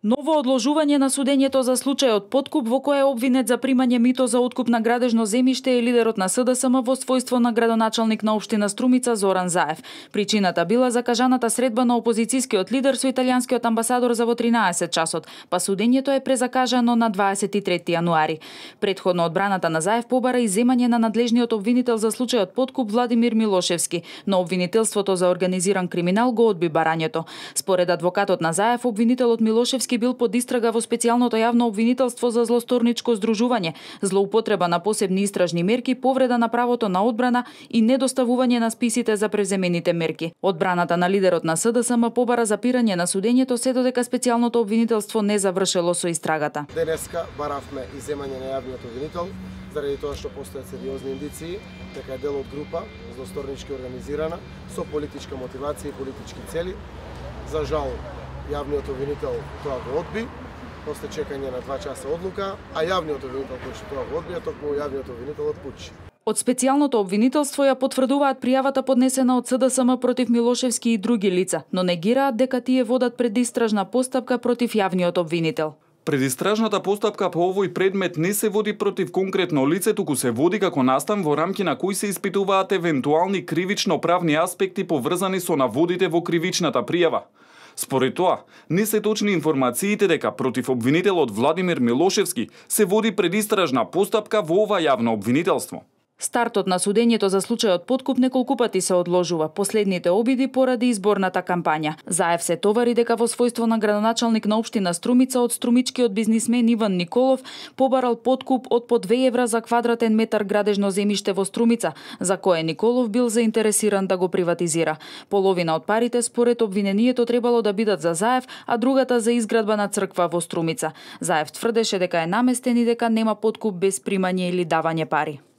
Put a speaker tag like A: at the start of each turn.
A: Ново одложување на судењето за случајот подкуп во кој е обвинет за примање мито за откуп на градежно земјиште е лидерот на СДСМ во својство на градоначалник на општина Струмица Зоран Заев. Причината била закажаната средба на опозицијскиот лидер со италијанскиот амбасадор за во 13 часот, па судењето е презакажано на 23 јануари. Претходно одбраната на Заев побара изземање на надлежниот обвинител за случајот подкуп Владимир Милошевски, но обвинителството за организиран криминал го одби барањето. Според адвокатот на Заев, обвинителот Милошевски бил под истрага во специјалното јавно обвинителство за злосторничко здружување, злоупотреба на посебни истражни мерки, повреда на правото на одбрана и недоставување на списите за преземените мерки. Одбраната на лидерот на СДСМ побара запирање на судењето се додека специјалното обвинителство не завршило со истрагата.
B: Денеска баравме изземање на јавниот обвинител заради тоа што постојат сериозни индиции дека е дел од група злосторнички организирана со политичка мотивација и политички цели. За жал, јавниот обвинител тоа го одби, после чекање на 2 часа одлука, а јавниот обвинител кој што тоа го одби, токму јавниот обвинител отпучи.
A: Од специјалното обвинителство ја потврдуваат пријавата поднесена од СДСМ против Милошевски и други лица, но негираат дека тие водат предистражна постапка против јавниот обвинител.
C: Предистражната постапка по овој предмет не се води против конкретно лице, туку се води како настан во рамки на кои се испитуваат евентуални кривично-правни аспекти поврзани со наводите во кривичната пријава. Според тоа, не се точни информациите дека против обвинителот Владимир Милошевски се води предистражна постапка во ова јавно обвинителство.
A: Стартот на судењето за случајот подкуп неколку пати се одложува, последните обиди поради изборната кампања. Заев се товари дека во својство на градоначалник на општина Струмица од струмичкиот бизнисмен Иван Николов побарал подкуп од по 2 евра за квадратен метар градежно земјиште во Струмица, за кое Николов бил заинтересиран да го приватизира. Половина од парите според обвинението требало да бидат за Заев, а другата за изградба на црква во Струмица. Заев тврдеше дека е наместен и дека нема подкуп без примање или давање пари.